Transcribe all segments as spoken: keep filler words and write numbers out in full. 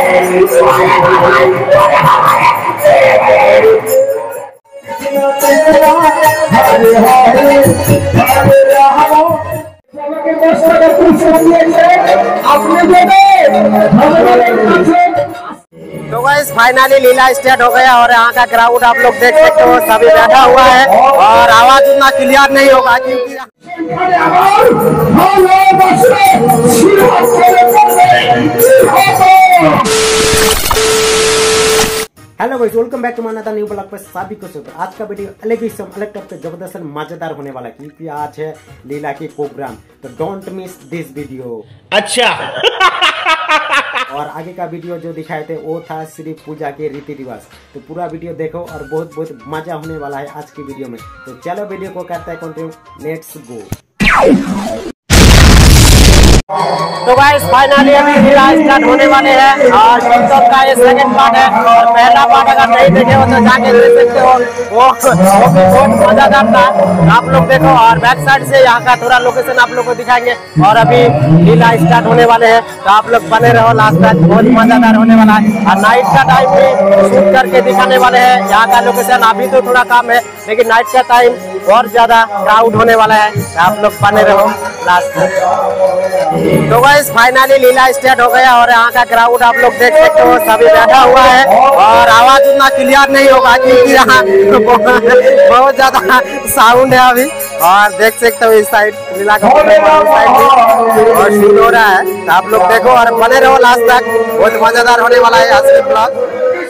तो guys finally लीला start हो गया और यहाँ का क्राउड आप लोग देख सकते हो, सभी बैठा हुआ है और आवाज उतना क्लियर नहीं होगा क्योंकि hello guys, welcome back to my another new blog पे सभी को स्वागत। आज का वीडियो अलग ही सम अलग टॉप पे जबरदस्त मजेदार होने वाला है क्योंकि आज है लीला की प्रोग्राम, तो डोंट मिस दिस वीडियो। अच्छा और आगे का वीडियो जो दिखाए थे वो था सिर्फ पूजा के रीति रिवाज, तो पूरा वीडियो देखो और बहुत बहुत मजा होने वाला है आज की वीडियो में। तो चलो वीडियो को करते हैं कंटिन्यू, लेट्स गो। तो गाइस फाइनली अभी लीला स्टार्ट होने वाले हैं और टिकटॉक का ये सेकंड पार्ट है और पहला पार्ट अगर नहीं देखे हो तो जाके देख सकते हो, वो वो भी बहुत मजेदार था। आप लोग देखो और बैक साइड से यहाँ का थोड़ा लोकेशन आप लोग को दिखाएंगे और अभी लीला स्टार्ट होने वाले हैं, तो आप लोग बने रहो लास्ट तक, बहुत मजेदार होने वाला है। और नाइट का टाइम भी शूट करके दिखाने वाले हैं यहाँ का लोकेशन। अभी तो थोड़ा काम है लेकिन नाइट का टाइम और ज्यादा क्राउड होने वाला है, तो आप लोग बने रहो लास्ट तक। तो गाइस फाइनली लीला स्टार्ट हो गया और यहाँ का क्राउड आप लोग देख सकते हो, सभी बैठा हुआ है और आवाज उतना क्लियर नहीं होगा क्योंकि यहाँ बहुत ज्यादा साउंड है अभी। और देख सकते हो इस साइड लीला का साइड भी और शूट हो रहा है, तो आप लोग देखो और बने रहो लास्ट तक, बहुत मजेदार होने वाला है आज के ब्लॉग।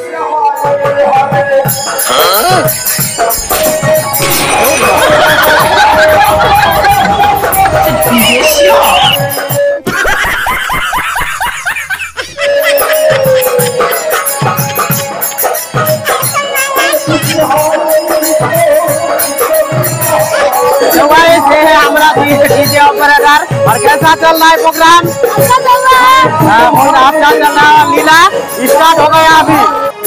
और कैसा चल रहा है प्रोग्राम? प्रोग्राम चल रहा है, लीला स्टार्ट हो गया अभी।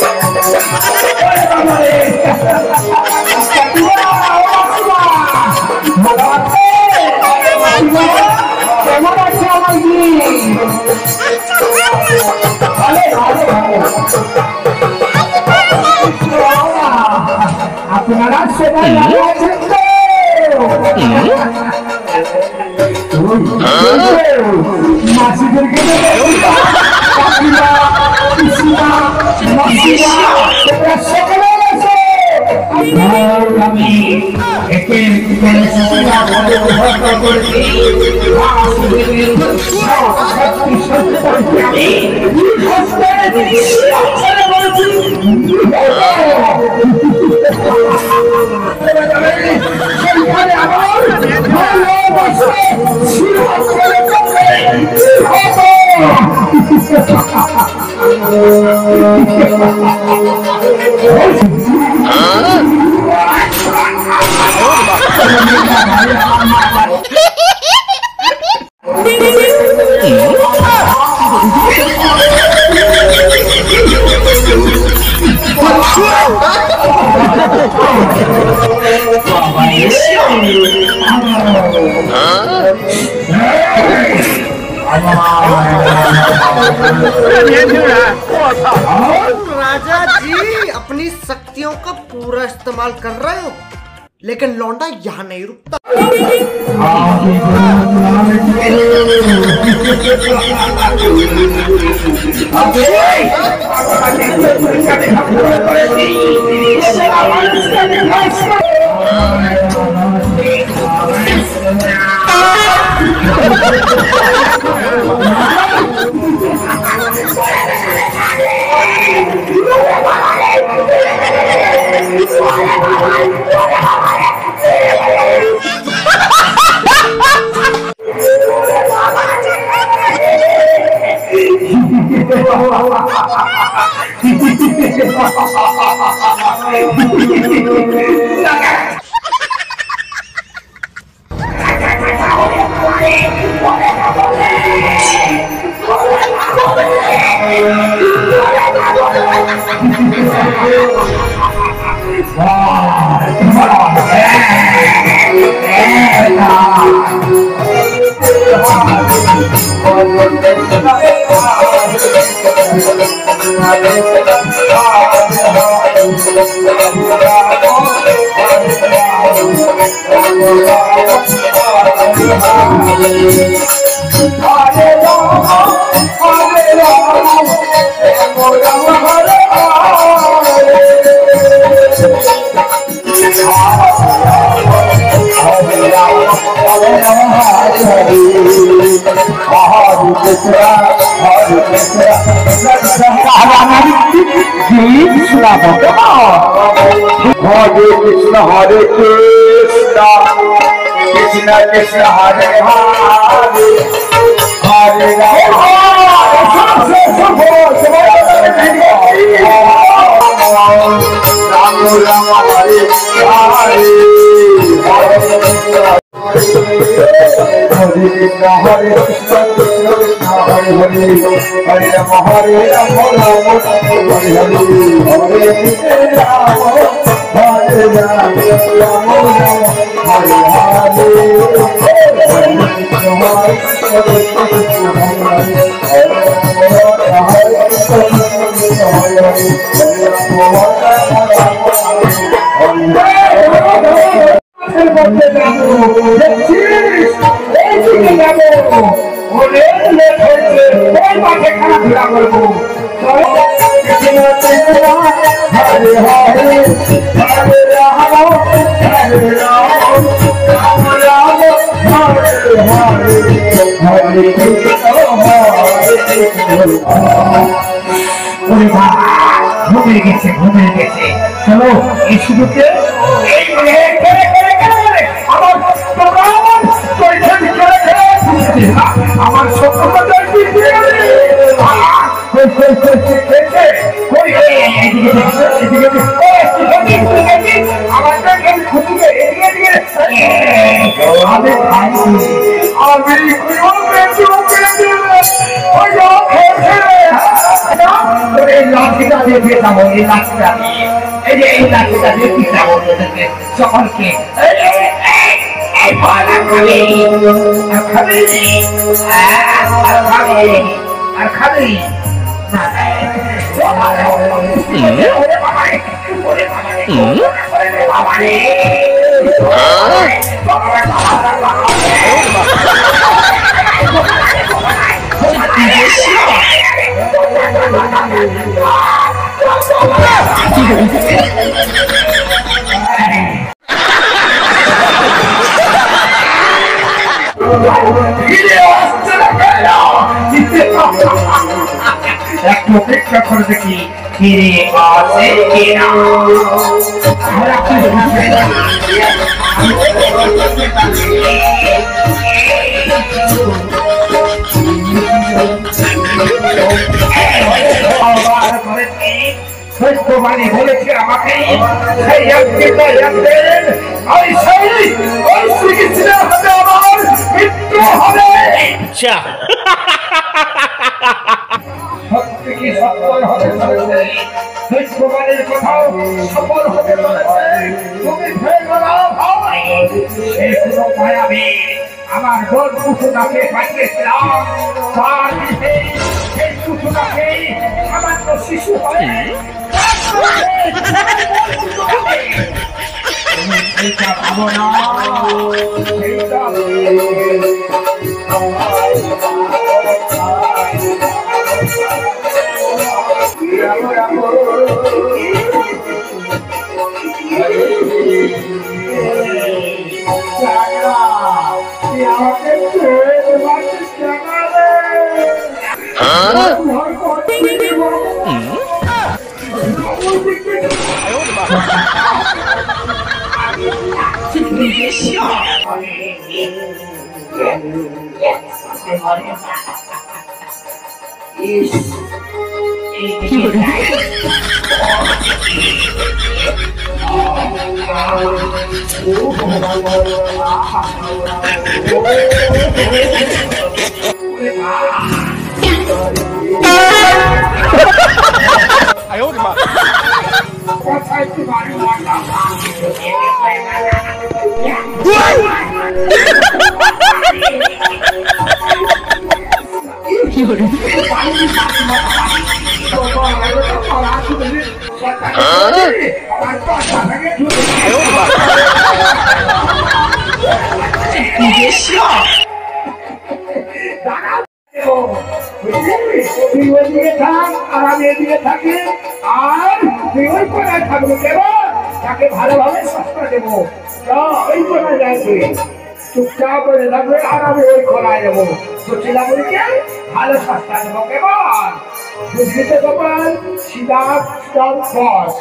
राजा जी अपनी शक्तियों का पूरा इस्तेमाल कर रहे हो, लेकिन लौंडा यहाँ नहीं रुकता। Hare Krishna, Hare Krishna, Krishna Krishna, Hare Hare, Hare Rama, Rama Rama, Hare Hare, Hare Krishna, Hare Krishna, Hare Krishna, Krishna Krishna, Hare Hare, Hare Rama, Hare Rama, Rama Rama, Hare Hare, Hare Krishna, Hare Rama, Rama Rama, Hare Hare, ঘুমিয়ে গেছে ঘুমিয়ে গেছে চলো এই সুযোগে আমার লাঠিটা দিয়ে পেটাবো এই লাঠিটা দিয়ে এই যে এই লাঠিটা দিয়ে পিটাবো সকলকে এই পালা খাবি আর খাবি আর খাবি আর খাবি ওরে বাবা রে ওরে বাবা রে ওরে বাবা রে একটু অপেক্ষা করে দেখি ফিরে আসে কিনা সত্যবাণী বলেছে আমাকে সেই একদিনটা একদিন ওই সেই ওই শ্রীকৃষ্ণের হাতে আমার মৃত্যু হবে। সত্য কি সত্য হতে চলেছে সত্যবাণীর কথাও সফল হতে চলেছে তুমি ভেবো না ভাই এই কোনো মায়াবী আমার গোল কুসুমাকে পাঠিয়েছিলাম তার পিঠে সেই কুসুমাকে সামান্য শিশু হয়ে এইটা ভাবো না থাক আর আমি এদিকে থাকি, আর তুই ওই কোনায় থাকবো কেবল, তাকে ভালোভাবে শাস্ত্র দেবো। ওই কোনায় যাই তুই চুপচাপ করে থাকবে, আর আমি ওই কোনায় যাবো সুশীলামণিকে ভালো শাস্ত্র দেবো কেবল। বুঝলি তো গোপাল? সিধা স্টপ বস।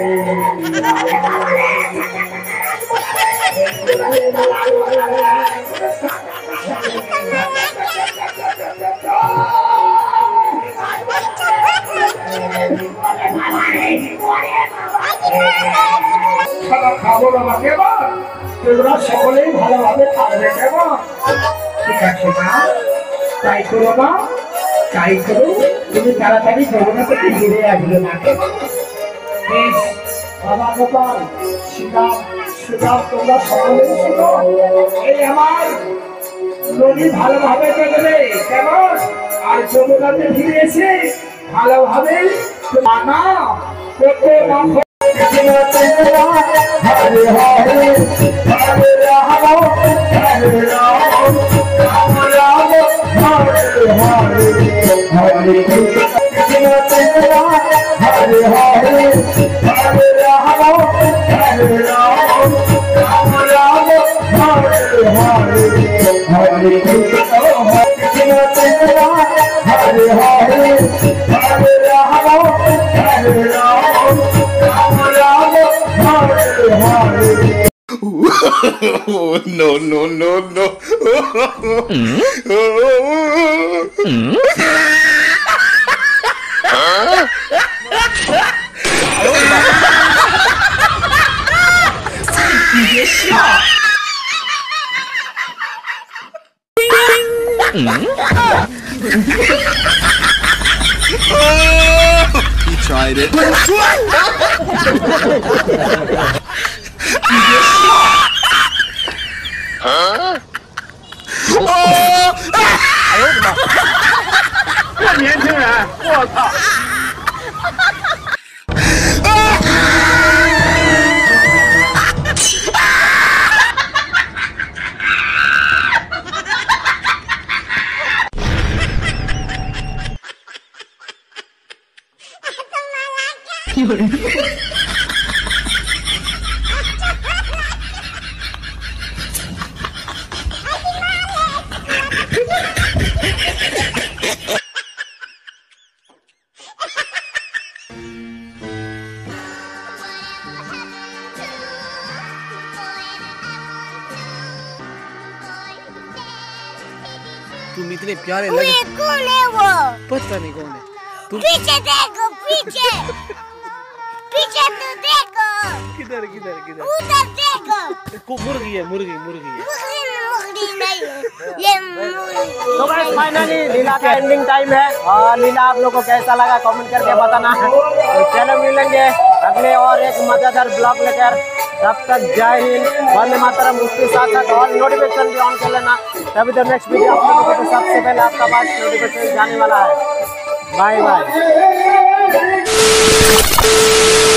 খাবো বাবা কেমন, তোমরা সকলেই ভালোভাবে থাকবে কেমন? ঠিক আছে মা, তাই করো মা, তাই করো। তুমি তাড়াতাড়ি যমুনা থেকে ঘুরে আসবে না কেমন? বেশ বাবা গোপাল, শ্রীরাম শ্রীরাম তোমরা সকলেই শোনো, এই আমার নদী ভালোভাবে দেখবে কেমন, আর যমুনাতে ফিরে এসে ভালোভাবে মানা করতে না। হরে হরে হরে রাম হরে রাম রাম রাম হরে হরে হরে কৃষ্ণ হরে হরে হরে রাম হরে রাম রাম রাম হরে হরে হরে কৃষ্ণ হরে হরে হরে রাম হরে Ram Ram Ram Hare Hare. No, no, no, no. He tried it. Huh? Oh! 哎呦我的妈！这年轻人，我操！ 有人。 तुम इतने प्यारे लगे। कौन है वो? पता नहीं कौन है। तुम पीछे देखो, पीछे पीछे तो देखो। किधर किधर किधर? उधर देखो। को मुर्गी है, मुर्गी मुर्गी है। मुर्गी मुर्गी नहीं है, ये मुर्गी। तो गाइस फाइनली लीला का एंडिंग टाइम है, और लीला आप लोग को कैसा लगा कमेंट करके बताना है। तो चलो मिलेंगे अगले और एक मजेदार ब्लॉग लेकर, तब तक जय हिंद, वंदे मातरम। उसके साथ साथ और नोटिफिकेशन भी ऑन कर लेना, तभी तो नेक्स्ट वीडियो आप लोगों को सबसे पहले आपका पास नोटिफिकेशन जाने वाला है। Bye bye.